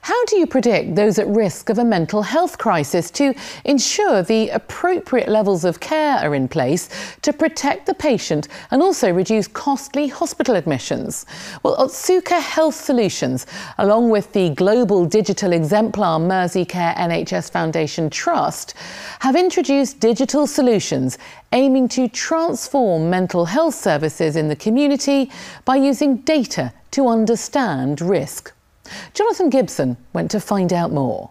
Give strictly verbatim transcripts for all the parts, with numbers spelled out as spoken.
How do you predict those at risk of a mental health crisis to ensure the appropriate levels of care are in place to protect the patient and also reduce costly hospital admissions? Well, Otsuka Health Solutions, along with the global digital exemplar Merseycare N H S Foundation Trust, have introduced digital solutions aiming to transform mental health services in the community by using data to understand risk. Jonathan Gibson went to find out more.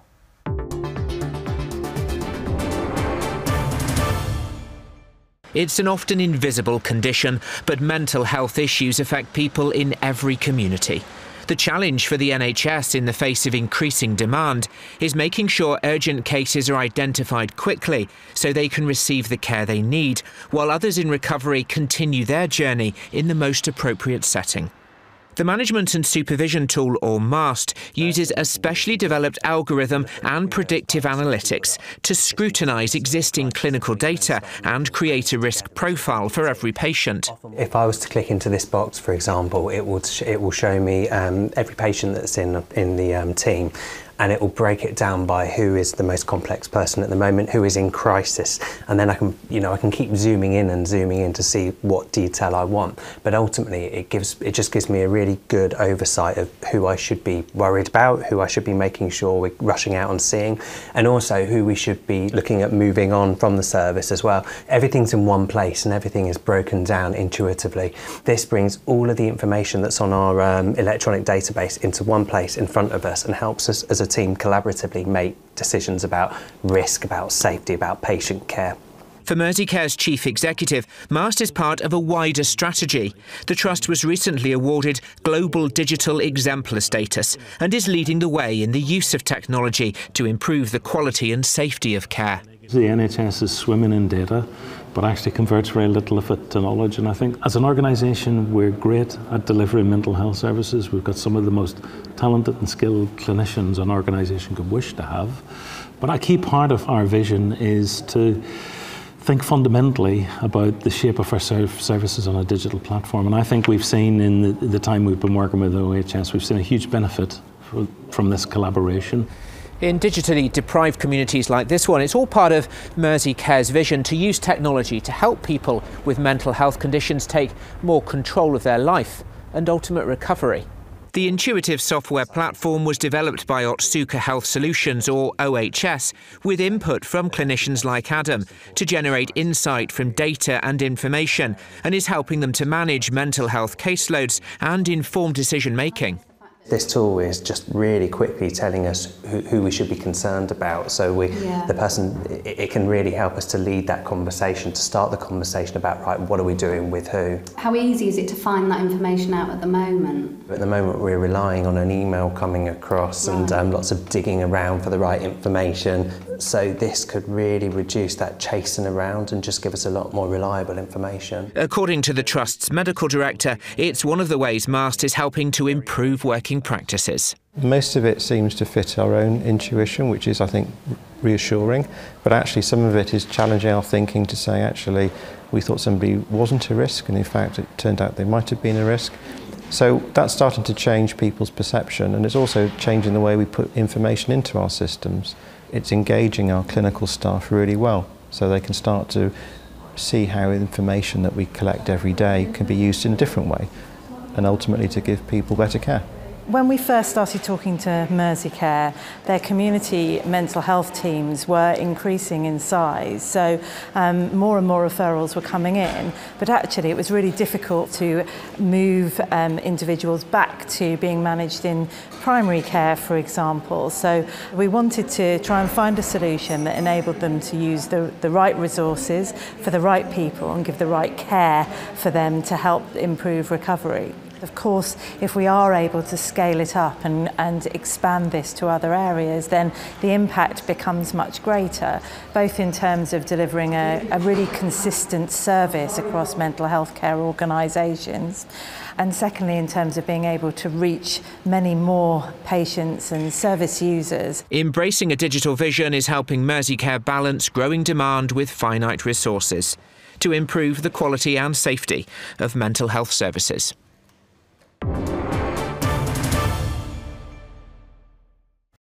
It's an often invisible condition, but mental health issues affect people in every community. The challenge for the N H S in the face of increasing demand is making sure urgent cases are identified quickly so they can receive the care they need, while others in recovery continue their journey in the most appropriate setting. The Management and Supervision Tool, or MAST, uses a specially developed algorithm and predictive analytics to scrutinise existing clinical data and create a risk profile for every patient. If I was to click into this box, for example, it will, sh it will show me um, every patient that's in, in the um, team, and it will break it down by who is the most complex person at the moment, who is in crisis. And then I can, you know, I can keep zooming in and zooming in to see what detail I want. But ultimately, it gives, it just gives me a really good oversight of who I should be worried about, who I should be making sure we're rushing out and seeing, and also who we should be looking at moving on from the service as well. Everything's in one place and everything is broken down intuitively. This brings all of the information that's on our um, electronic database into one place in front of us and helps us as a team collaboratively make decisions about risk, about safety, about patient care. For Merseycare's chief executive, MAST is part of a wider strategy. The Trust was recently awarded Global Digital Exemplar status and is leading the way in the use of technology to improve the quality and safety of care. The N H S is swimming in data, but actually converts very little of it to knowledge. And I think as an organisation, we're great at delivering mental health services. We've got some of the most talented and skilled clinicians an organisation could wish to have. But a key part of our vision is to think fundamentally about the shape of our services on a digital platform. And I think we've seen in the, the time we've been working with O H S, we've seen a huge benefit from this collaboration. In digitally deprived communities like this one, it's all part of Merseycare's vision to use technology to help people with mental health conditions take more control of their life and ultimate recovery. The intuitive software platform was developed by Otsuka Health Solutions, or O H S, with input from clinicians like Adam to generate insight from data and information, and is helping them to manage mental health caseloads and inform decision-making. This tool is just really quickly telling us who, who we should be concerned about. So we, yeah. the person, it, it can really help us to lead that conversation, to start the conversation about, right, what are we doing with who? How easy is it to find that information out at the moment? At the moment, we're relying on an email coming across right. and um, lots of digging around for the right information. So this could really reduce that chasing around and just give us a lot more reliable information. According to the Trust's medical director, it's one of the ways MAST is helping to improve working practices. Most of it seems to fit our own intuition, which is, I think, reassuring, but actually some of it is challenging our thinking to say, actually, we thought somebody wasn't a risk, and in fact it turned out they might have been a risk. So that's starting to change people's perception, and it's also changing the way we put information into our systems. It's engaging our clinical staff really well, so they can start to see how information that we collect every day can be used in a different way, and ultimately to give people better care. When we first started talking to Merseycare, their community mental health teams were increasing in size, so um, more and more referrals were coming in, but actually it was really difficult to move um, individuals back to being managed in primary care, for example. So we wanted to try and find a solution that enabled them to use the, the right resources for the right people and give the right care for them to help improve recovery. Of course, if we are able to scale it up and, and expand this to other areas, then the impact becomes much greater, both in terms of delivering a, a really consistent service across mental health care organisations, and secondly in terms of being able to reach many more patients and service users. Embracing a digital vision is helping Merseycare balance growing demand with finite resources to improve the quality and safety of mental health services.